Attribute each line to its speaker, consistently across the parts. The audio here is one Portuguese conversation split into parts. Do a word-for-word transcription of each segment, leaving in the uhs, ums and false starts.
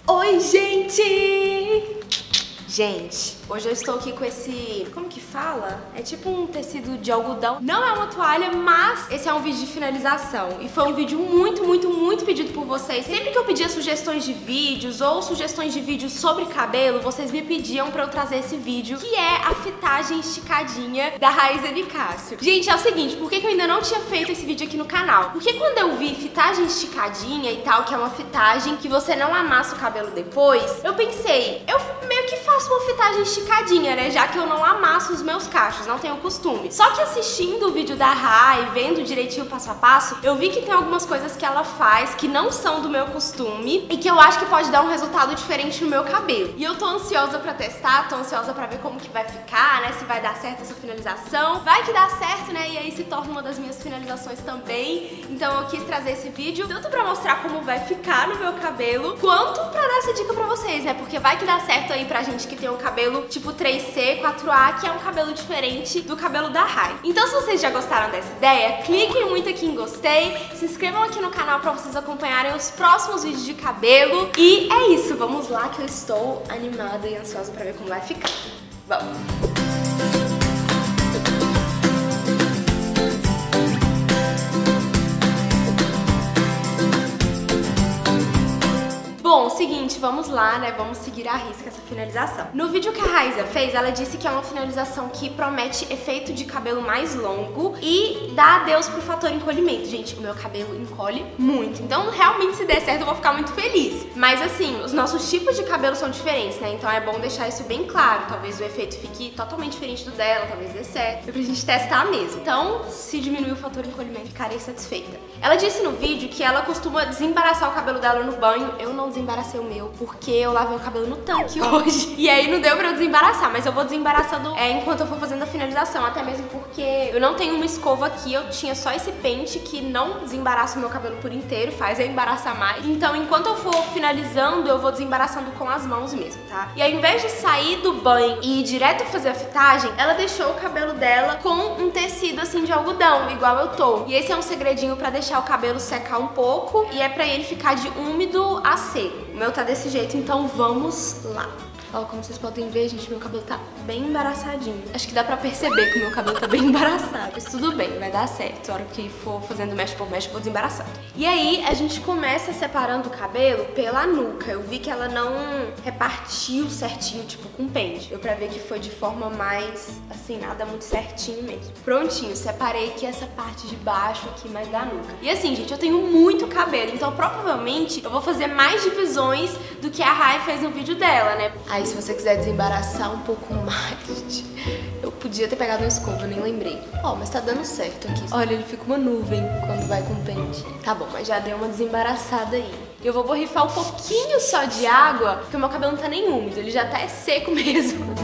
Speaker 1: Oi, gente! Gente, hoje eu estou aqui com esse... como que fala? É tipo um tecido de algodão. Não é uma toalha, mas esse é um vídeo de finalização. E foi um vídeo muito, muito, muito pedido por vocês. Sempre que eu pedia sugestões de vídeos ou sugestões de vídeos sobre cabelo, vocês me pediam pra eu trazer esse vídeo, que é a fitagem esticadinha da Raíza Nicásio. Gente, é o seguinte, por que que eu ainda não tinha feito esse vídeo aqui no canal? Porque quando eu vi fitagem esticadinha e tal, que é uma fitagem que você não amassa o cabelo depois, eu pensei, eu meio que faço uma fitagem esticadinha, né? Já que eu não amasso os meus cachos, não tenho costume. Só que assistindo o vídeo da Rai, vendo direitinho passo a passo, eu vi que tem algumas coisas que ela faz que não são do meu costume e que eu acho que pode dar um resultado diferente no meu cabelo. E eu tô ansiosa pra testar, tô ansiosa pra ver como que vai ficar, né? Se vai dar certo essa finalização. Vai que dá certo, né? E aí se torna uma das minhas finalizações também. Então eu quis trazer esse vídeo, tanto pra mostrar como vai ficar no meu cabelo, quanto pra dar essa dica pra vocês, né? Porque vai que dá certo aí pra gente que tem um cabelo tipo três C, quatro A, que é um cabelo diferente do cabelo da Rai. Então se vocês já gostaram dessa ideia, cliquem muito aqui em gostei, se inscrevam aqui no canal pra vocês acompanharem os próximos vídeos de cabelo. E é isso, vamos lá que eu estou animada e ansiosa pra ver como vai ficar. Vamos! Bom, seguinte, vamos lá, né? Vamos seguir à risca essa finalização. No vídeo que a Raíza fez, ela disse que é uma finalização que promete efeito de cabelo mais longo e dá adeus pro fator encolhimento. Gente, o meu cabelo encolhe muito, então realmente se der certo eu vou ficar muito feliz. Mas assim, os nossos tipos de cabelo são diferentes, né? Então é bom deixar isso bem claro. Talvez o efeito fique totalmente diferente do dela, talvez dê certo. É pra gente testar mesmo. Então, se diminuir o fator encolhimento, ficarei satisfeita. Ela disse no vídeo que ela costuma desembaraçar o cabelo dela no banho. Eu não desembaracei o meu, porque eu lavei o cabelo no tanque hoje. E aí não deu pra eu desembaraçar, mas eu vou desembaraçando é, enquanto eu for fazendo a finalização. Até mesmo porque eu não tenho uma escova aqui, eu tinha só esse pente que não desembaraça o meu cabelo por inteiro, faz eu embaraçar mais. Então enquanto eu for finalizando, eu vou desembaraçando com as mãos mesmo, tá? E ao invés de sair do banho e ir direto fazer a fitagem, ela deixou o cabelo dela com um tecido assim de algodão, igual eu tô. E esse é um segredinho pra deixar o cabelo secar um pouco e é pra ele ficar de úmido a seco. O meu tá desse jeito, então vamos lá. Ó, como vocês podem ver, gente, meu cabelo tá bem embaraçadinho. Acho que dá pra perceber que o meu cabelo tá bem embaraçado. Mas tudo bem, vai dar certo. A hora que for fazendo mesh por mesh, eu vou desembaraçando. E aí, a gente começa separando o cabelo pela nuca. Eu vi que ela não repartiu certinho, tipo, com pente. Deu pra ver que foi de forma mais, assim, nada muito certinho mesmo. Prontinho, separei aqui essa parte de baixo aqui, mais da nuca. E assim, gente, eu tenho muito cabelo, então provavelmente eu vou fazer mais divisões do que a Rai fez no vídeo dela, né? Aí, se você quiser desembaraçar um pouco mais, eu podia ter pegado uma escova, nem lembrei. Ó, mas tá dando certo aqui. Olha, ele fica uma nuvem quando vai com pente. Tá bom, mas já deu uma desembaraçada aí. Eu vou borrifar um pouquinho só de água, porque o meu cabelo não tá nem úmido, ele já tá é seco mesmo.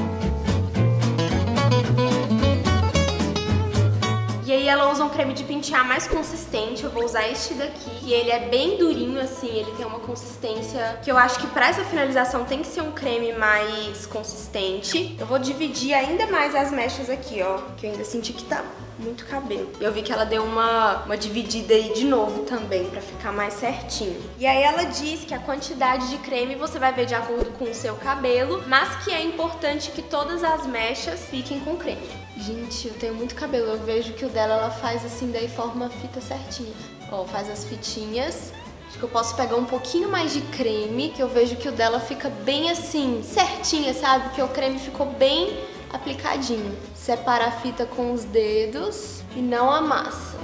Speaker 1: E aí ela usa um creme de pentear mais consistente, eu vou usar este daqui. E ele é bem durinho assim, ele tem uma consistência que eu acho que pra essa finalização tem que ser um creme mais consistente. Eu vou dividir ainda mais as mechas aqui, ó, que eu ainda senti que tá muito cabelo. Eu vi que ela deu uma, uma dividida aí de novo também, pra ficar mais certinho. E aí ela diz que a quantidade de creme você vai ver de acordo com o seu cabelo, mas que é importante que todas as mechas fiquem com creme. Gente, eu tenho muito cabelo, eu vejo que o dela ela faz assim, daí forma a fita certinha. Ó, faz as fitinhas. Acho que eu posso pegar um pouquinho mais de creme, que eu vejo que o dela fica bem assim, certinha, sabe? Porque o creme ficou bem aplicadinho. Separa a fita com os dedos e não amassa.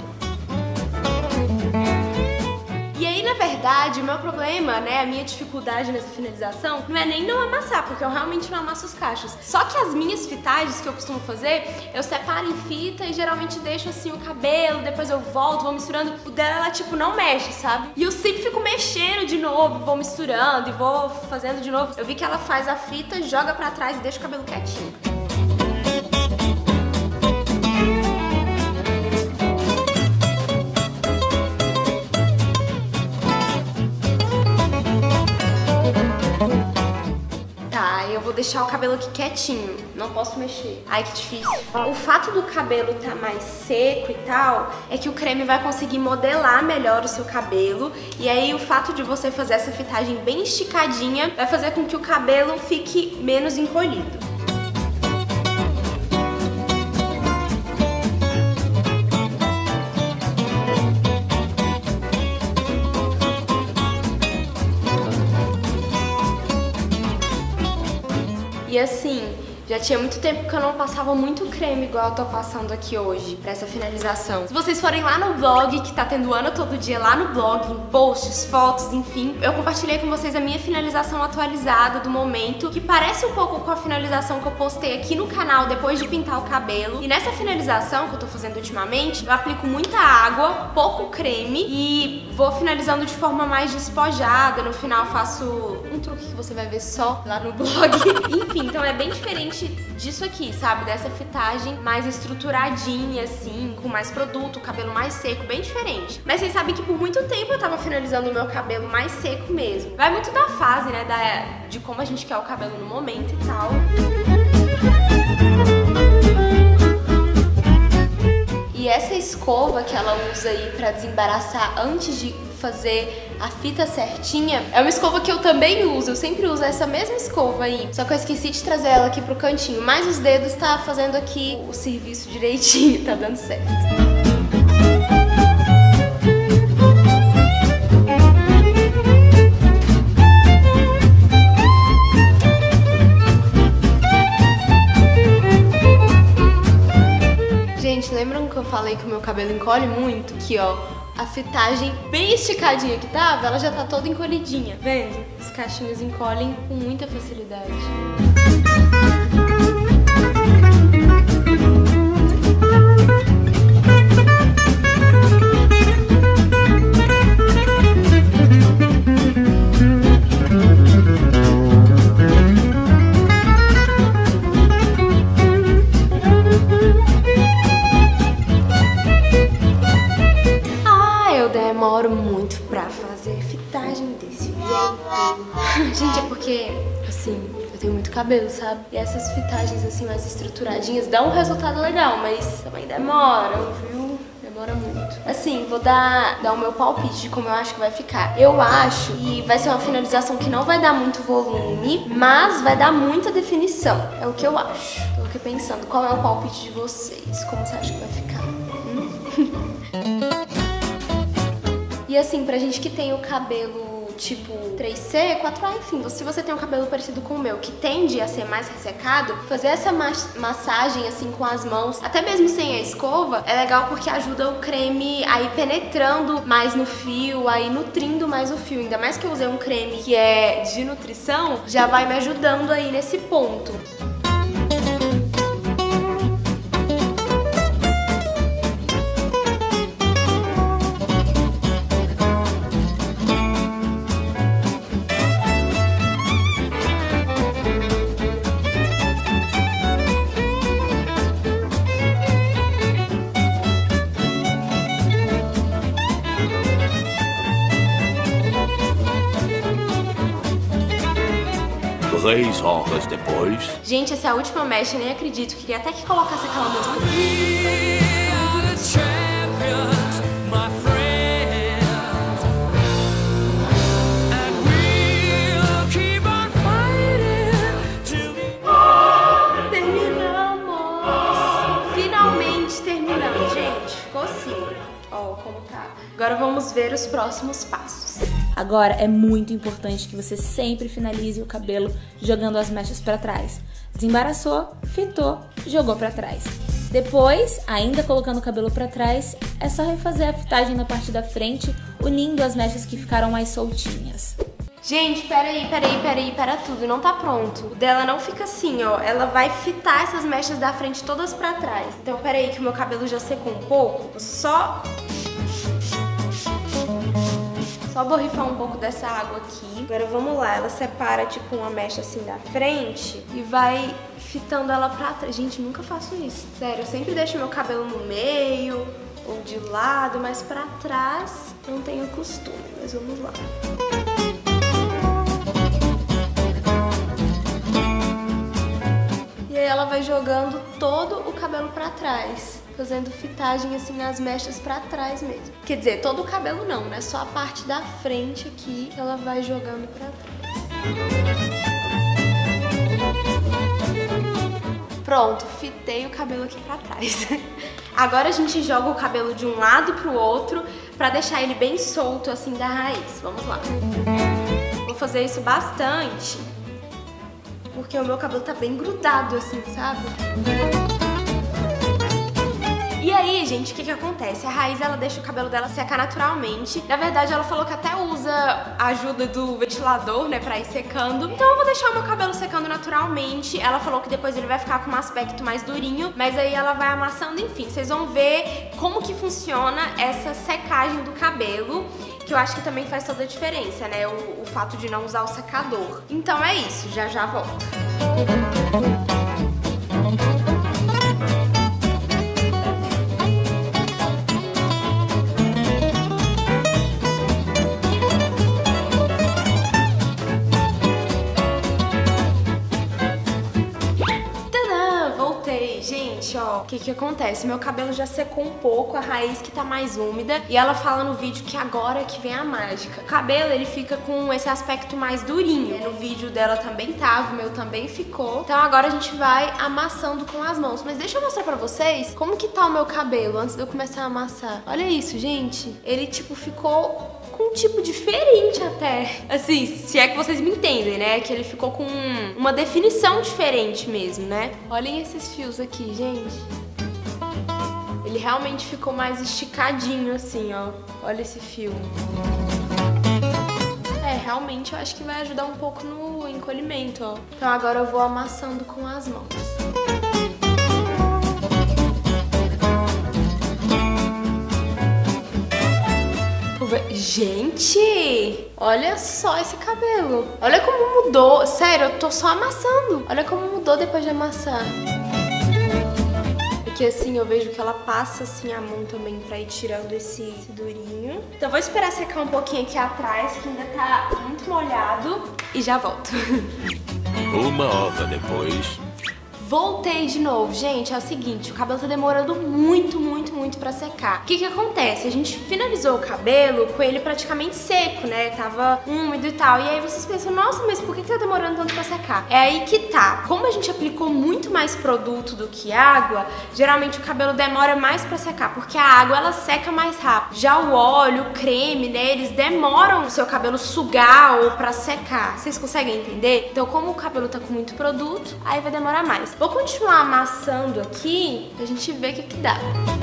Speaker 1: E aí, na verdade, o meu problema, né, a minha dificuldade nessa finalização não é nem não amassar, porque eu realmente não amasso os cachos. Só que as minhas fitagens que eu costumo fazer, eu separo em fita e geralmente deixo assim o cabelo, depois eu volto, vou misturando. O dela, ela tipo não mexe, sabe? E eu sempre fico mexendo de novo, vou misturando e vou fazendo de novo. Eu vi que ela faz a fita, joga pra trás e deixa o cabelo quietinho. vou deixar o cabelo aqui quietinho, não posso mexer. Ai, que difícil. O fato do cabelo tá mais seco e tal, é que o creme vai conseguir modelar melhor o seu cabelo. E aí o fato de você fazer essa fitagem bem esticadinha vai fazer com que o cabelo fique menos encolhido. E assim, já tinha muito tempo que eu não passava muito creme igual eu tô passando aqui hoje pra essa finalização. Se vocês forem lá no blog, que tá tendo Ana todo dia lá no blog, em posts, fotos, enfim, eu compartilhei com vocês a minha finalização atualizada do momento, que parece um pouco com a finalização que eu postei aqui no canal depois de pintar o cabelo. E nessa finalização que eu tô fazendo ultimamente, eu aplico muita água, pouco creme e vou finalizando de forma mais despojada. No final faço um truque que você vai ver só lá no blog. Enfim, então é bem diferente disso aqui, sabe? Dessa fitagem mais estruturadinha, assim, com mais produto, cabelo mais seco, bem diferente. Mas vocês sabem que por muito tempo eu tava finalizando o meu cabelo mais seco mesmo. Vai muito da fase, né? Da, de como a gente quer o cabelo no momento e tal. E essa escova que ela usa aí pra desembaraçar antes de fazer a fita certinha, é uma escova que eu também uso, eu sempre uso essa mesma escova aí, só que eu esqueci de trazer ela aqui pro cantinho, mas os dedos tá fazendo aqui o serviço direitinho, tá dando certo. Gente, lembram que eu falei que o meu cabelo encolhe muito? Aqui, ó. A fitagem bem esticadinha que tava, ela já tá toda encolhidinha. Vendo? Os cachinhos encolhem com muita facilidade. Demoro muito pra fazer fitagem desse jeito. Gente, é porque, assim, eu tenho muito cabelo, sabe? E essas fitagens, assim, mais estruturadinhas dão um resultado legal, mas também demoram, viu? Demora muito. Assim, vou dar, dar o meu palpite de como eu acho que vai ficar. Eu acho que vai ser uma finalização que não vai dar muito volume, mas vai dar muita definição. É o que eu acho. Tô aqui pensando, qual é o palpite de vocês? Como você acha que vai ficar? Hum? E assim, pra gente que tem o cabelo tipo três C, quatro A, enfim, se você tem um cabelo parecido com o meu, que tende a ser mais ressecado, fazer essa massagem assim com as mãos, até mesmo sem a escova, é legal porque ajuda o creme a ir penetrando mais no fio, a ir nutrindo mais o fio. Ainda mais que eu usei um creme que é de nutrição, já vai me ajudando aí nesse ponto.
Speaker 2: Três horas depois...
Speaker 1: Gente, essa é a última mecha, nem acredito. Queria até que colocasse aquela música. Terminamos! Finalmente terminamos, gente. Ficou assim. Ó, como tá. Agora vamos ver os próximos passos.
Speaker 3: Agora é muito importante que você sempre finalize o cabelo jogando as mechas para trás. Desembaraçou, fitou, jogou para trás. Depois, ainda colocando o cabelo para trás, é só refazer a fitagem na parte da frente, unindo as mechas que ficaram mais soltinhas.
Speaker 1: Gente, peraí, peraí, peraí, pera tudo, não tá pronto. O dela não fica assim, ó, ela vai fitar essas mechas da frente todas pra trás. Então peraí que o meu cabelo já secou um pouco, vou só... Só borrifar um pouco dessa água aqui. Agora vamos lá, ela separa tipo uma mecha assim da frente e vai fitando ela pra trás. Gente, nunca faço isso, sério, eu sempre deixo meu cabelo no meio ou de lado, mas pra trás não tenho costume, mas vamos lá. jogando todo o cabelo pra trás. Fazendo fitagem assim nas mechas pra trás mesmo. Quer dizer, todo o cabelo não, né? Só a parte da frente aqui que ela vai jogando pra trás. Pronto, fitei o cabelo aqui pra trás. Agora a gente joga o cabelo de um lado pro outro pra deixar ele bem solto assim da raiz. Vamos lá. Vou fazer isso bastante, porque o meu cabelo tá bem grudado assim, sabe? E aí, gente, o que que acontece? A Raiz, ela deixa o cabelo dela secar naturalmente. Na verdade, ela falou que até usa a ajuda do ventilador, né, pra ir secando. Então eu vou deixar o meu cabelo secando naturalmente. Ela falou que depois ele vai ficar com um aspecto mais durinho, mas aí ela vai amassando, enfim. Vocês vão ver como que funciona essa secagem do cabelo, que eu acho que também faz toda a diferença, né, o, o fato de não usar o secador. Então é isso, já já volto. Gente, ó, o que que acontece? Meu cabelo já secou um pouco, a raiz que tá mais úmida, e ela fala no vídeo que agora é que vem a mágica. O cabelo, ele fica com esse aspecto mais durinho. No vídeo dela também tava, o meu também ficou. Então agora a gente vai amassando com as mãos. Mas deixa eu mostrar pra vocês como que tá o meu cabelo antes de eu começar a amassar. Olha isso, gente. Ele, tipo, ficou com um tipo diferente até. Assim, se é que vocês me entendem, né? Que ele ficou com uma definição diferente mesmo, né? Olhem esses fios aqui, gente. Ele realmente ficou mais esticadinho assim, ó. Olha esse fio. É, realmente eu acho que vai ajudar um pouco no encolhimento, ó. Então agora eu vou amassando com as mãos. Gente, olha só esse cabelo. Olha como mudou. Sério, eu tô só amassando. Olha como mudou depois de amassar. Porque assim, eu vejo que ela passa assim a mão também pra ir tirando esse, esse durinho. Então vou esperar secar um pouquinho aqui atrás, que ainda tá muito molhado. E já volto.
Speaker 2: Uma hora depois...
Speaker 1: Voltei de novo. Gente, é o seguinte, o cabelo tá demorando muito, muito, muito pra secar. O que que acontece? A gente finalizou o cabelo com ele praticamente seco, né? Tava úmido e tal. E aí vocês pensam, nossa, mas por que que tá demorando tanto pra secar? É aí que tá. Como a gente aplicou muito mais produto do que água, geralmente o cabelo demora mais pra secar, porque a água, ela seca mais rápido. Já o óleo, o creme, né? Eles demoram o seu cabelo sugar ou pra secar. Vocês conseguem entender? Então, como o cabelo tá com muito produto, aí vai demorar mais. Vou continuar amassando aqui pra gente ver o que que dá.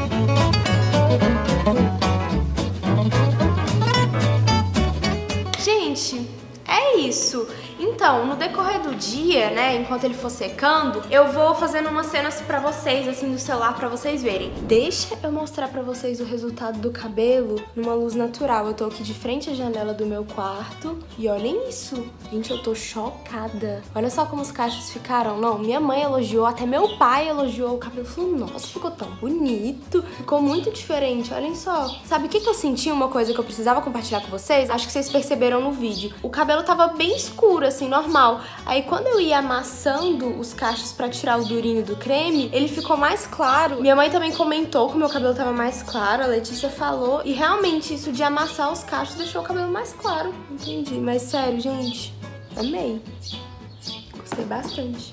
Speaker 1: Gente, é isso. Então, no decorrer do dia, né, enquanto ele for secando, eu vou fazendo umas cenas pra vocês, assim, do celular pra vocês verem. Deixa eu mostrar pra vocês o resultado do cabelo numa luz natural. Eu tô aqui de frente à janela do meu quarto e olhem isso. Gente, eu tô chocada. Olha só como os cachos ficaram. Não, minha mãe elogiou, até meu pai elogiou o cabelo. Falou, nossa, ficou tão bonito. Ficou muito diferente, olhem só. Sabe o que que eu senti? Uma coisa que eu precisava compartilhar com vocês? Acho que vocês perceberam no vídeo. O cabelo tava bem escuro, assim, normal. Aí quando eu ia amassando os cachos pra tirar o durinho do creme, ele ficou mais claro. Minha mãe também comentou que o meu cabelo tava mais claro, a Letícia falou. E realmente isso de amassar os cachos deixou o cabelo mais claro. Entendi, mas sério, gente, amei. Gostei bastante.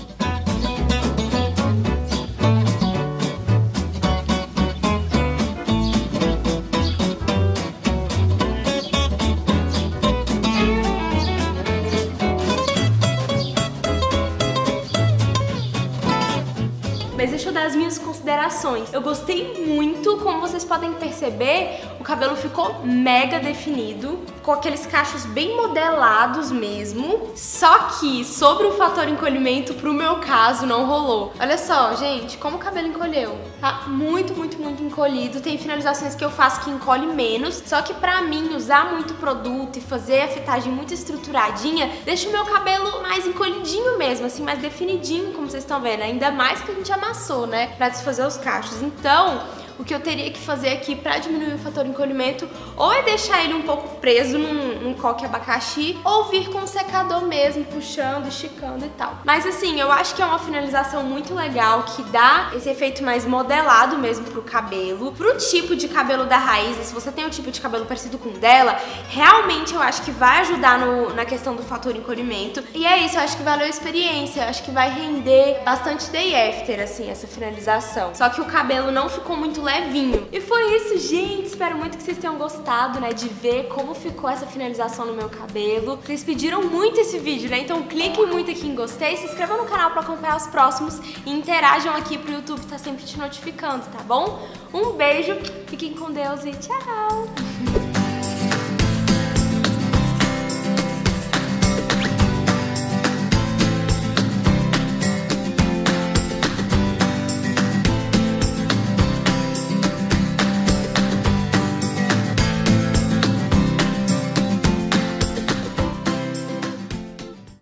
Speaker 1: Mas deixa eu dar as minhas considerações. Eu gostei muito, como vocês podem perceber, o cabelo ficou mega definido, com aqueles cachos bem modelados mesmo. Só que sobre o fator encolhimento, pro meu caso, não rolou. Olha só, gente, como o cabelo encolheu. Tá muito, muito, muito encolhido. Tem finalizações que eu faço que encolhe menos. Só que pra mim, usar muito produto e fazer a fitagem muito estruturadinha, deixa o meu cabelo mais encolhidinho mesmo, assim, mais definidinho, como vocês estão vendo. Ainda mais que a gente amassou, né, pra desfazer os cachos. Então, o que eu teria que fazer aqui pra diminuir o fator encolhimento ou é deixar ele um pouco preso num, num coque abacaxi ou vir com o secador mesmo, puxando, esticando e tal. Mas assim, eu acho que é uma finalização muito legal, que dá esse efeito mais modelado mesmo pro cabelo, pro tipo de cabelo da Raíza. Se você tem um tipo de cabelo parecido com o dela, realmente eu acho que vai ajudar no, na questão do fator encolhimento. E é isso, eu acho que valeu a experiência, eu acho que vai render bastante day after, assim, essa finalização. Só que o cabelo não ficou muito levinho. E foi isso, gente. Espero muito que vocês tenham gostado, né, de ver como ficou essa finalização no meu cabelo. Vocês pediram muito esse vídeo, né? Então cliquem muito aqui em gostei, se inscrevam no canal pra acompanhar os próximos e interajam aqui pro YouTube tá sempre te notificando, tá bom? Um beijo, fiquem com Deus e tchau!